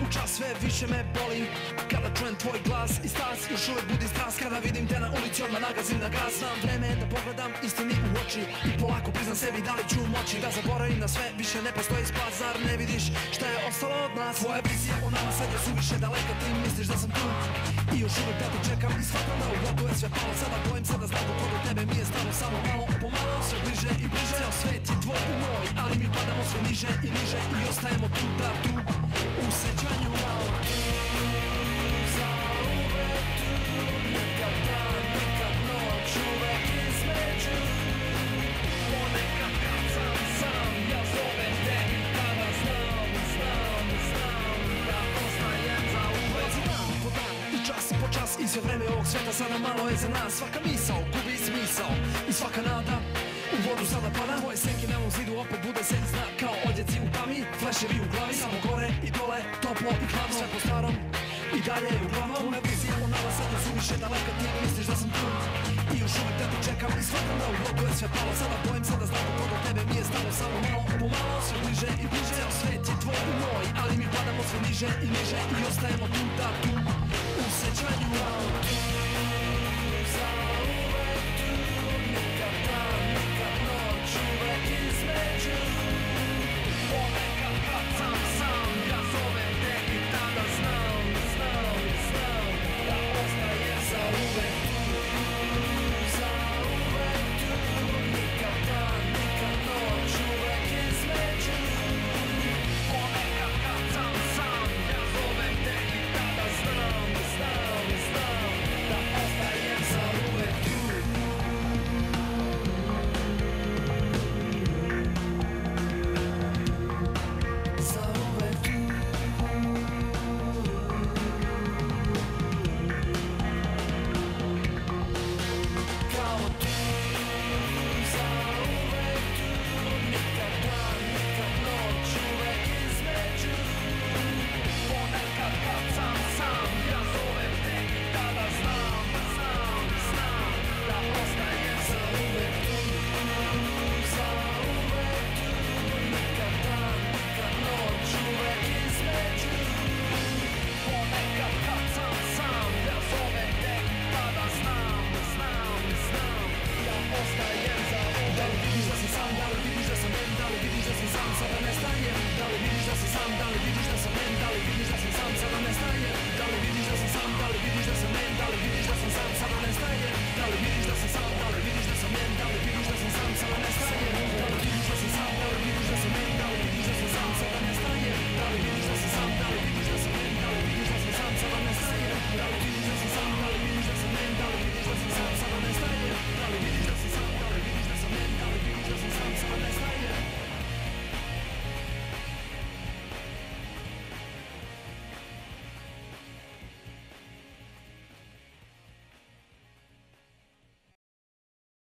čas sve više me boli kada čujem tvoj glas i stas. Još uvek budi stras kada vidim te na ulici, odmah nagazim na gas. Znam vreme da pogledam istini u oči i polako priznam sebi da li ću moći da zaboravim na sve, više ne postoji spas. Zar ne vidiš šta je ostalo od nas? Tvoje vizije o nama sad je suviše daleka, ti misliš da sam tu i još uvek da te čekam i shvatam da u vodu je sve palo. Sada bojim se da znam kako do tebe mi je stalo, samo malo po malo sve bliže i bliže. Ceo svet je tvoj i moj, ali mi padamo sve niže i niže i ostajemo tu da tu u sećanju malo tu. Zauvek tu, nekad dan, nekad noć, uvek između. Ponekad kad sam, ja zovem te i tada znam da ostajem zauvek. Dan po dan i čas po čas i sve vreme ovog sveta sada malo je za nas. Svaka misao gubi smisao i svaka nada u vodu sada pada. Moje senke na mom zidu opet bude sen znak kao odjeci u tami, fleševi u glavi, samo gore i dole, toplo i hladno, sve po starom i dalje je uglavnom. Moja vizija o nama sad je suviše daleka, ti misliš da sam tu i još uvek da te čekam i shvatam da u vodu je sve palo. Sada bojim se da znam kako do tebe mi je stalo, samo malo po malo sve bliže i bliže. Ceo svet je tvoj i moj, ali mi padamo sve niže i niže i ostajemo tu da tu u sećanju malo tu.